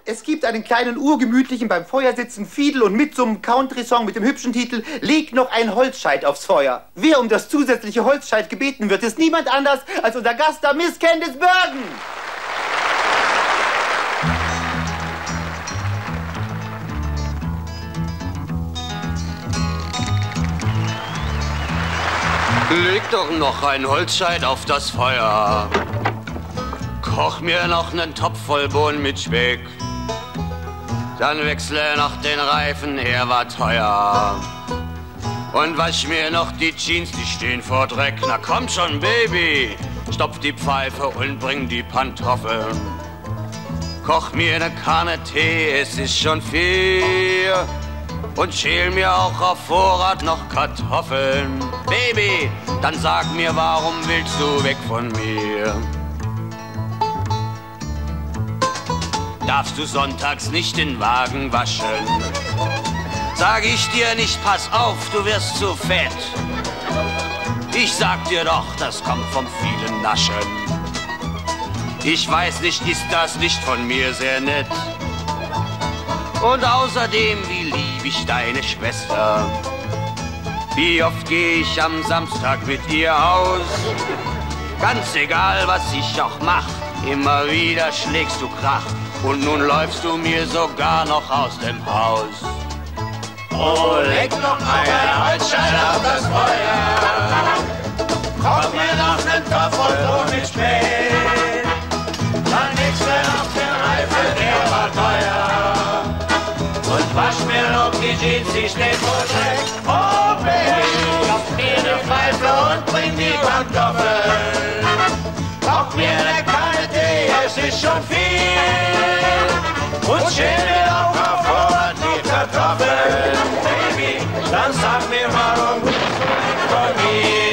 Es gibt einen kleinen urgemütlichen beim Feuer sitzen Fiedel und mitsummen Country-Song mit dem hübschen Titel Leg noch ein Holzscheit aufs Feuer. Wer um das zusätzliche Holzscheit gebeten wird, ist niemand anders als unser Gast, da Miss Candice Bergen. Leg doch noch ein Holzscheit auf das Feuer. Koch mir noch nen Topf voll Bohnen mit Speck. Dann wechsle noch den Reifen, er war teuer. Und wasch mir noch die Jeans, die stehen vor Dreck. Na komm schon, Baby, stopf die Pfeife und bring die Pantoffeln. Koch mir ne Kanne Tee, es ist schon 4. Und schäl mir auch auf Vorrat noch Kartoffeln. Baby, dann sag mir, warum willst du weg von mir? Darfst du sonntags nicht den Wagen waschen? Sag ich dir nicht, pass auf, du wirst zu fett. Ich sag dir doch, das kommt vom vielen Naschen. Ich weiß nicht, ist das nicht von mir sehr nett? Und außerdem, wie lieb ich deine Schwester. Wie oft geh ich am Samstag mit ihr aus? Ganz egal, was ich auch mach, immer wieder schlägst du Krach. Und nun läufst du mir sogar noch aus dem Haus. Oh, leg noch eine Holzscheit auf das Feuer. Koch mir noch nen Topf voll Bohnen mit Speck. Dann wechsle noch den Reifen, der war teuer. Und wasch mir noch die Jeans, die steht vor Dreck. Oh, Baby, koch mir ne Pfeife und bring die Pantoffeln. Koch mir ne Kanne Tee, es ist schon viel. Und schäl mir auch auf Vorrat die Kartoffeln. Baby, dann sag mir, warum willst du weg von mir?